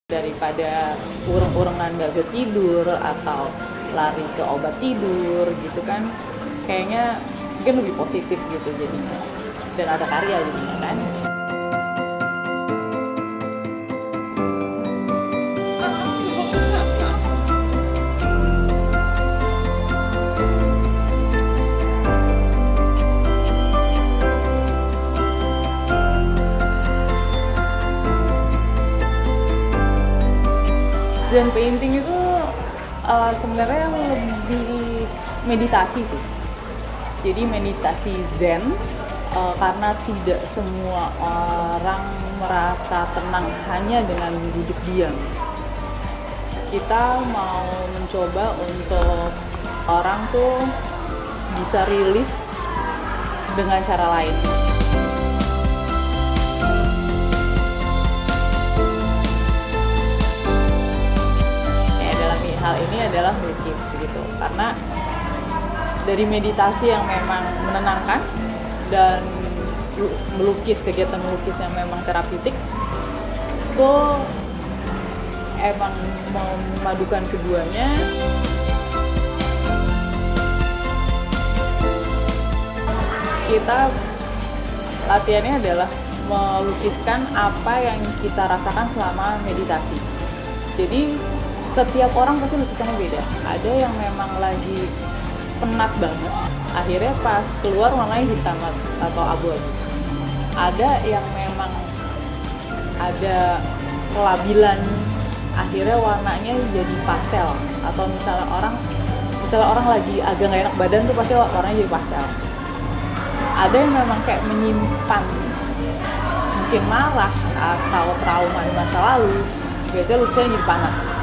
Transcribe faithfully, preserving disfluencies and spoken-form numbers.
Daripada urung-urungan nggak bisa tidur atau lari ke obat tidur gitu kan, kayaknya mungkin lebih positif gitu jadinya, dan ada karya jadinya kan. Zen painting itu uh, sebenarnya lebih meditasi sih. Jadi meditasi Zen uh, karena tidak semua orang merasa tenang hanya dengan duduk diam. Kita mau mencoba untuk orang tuh bisa rilis dengan cara lain. Hal ini adalah melukis gitu, karena dari meditasi yang memang menenangkan dan melukis, kegiatan melukis yang memang terapeutik itu emang memadukan keduanya. Kita latihannya adalah melukiskan apa yang kita rasakan selama meditasi. Jadi setiap orang pasti lukisannya beda. Ada yang memang lagi penat banget, akhirnya pas keluar warnanya hitam atau abu-abu. Ada yang memang ada kelabilan, akhirnya warnanya jadi pastel. Atau misalnya orang misalnya orang lagi agak nggak enak badan tuh pasti warnanya jadi pastel. Ada yang memang kayak menyimpan mungkin marah atau trauma di masa lalu, biasanya lukisannya jadi panas.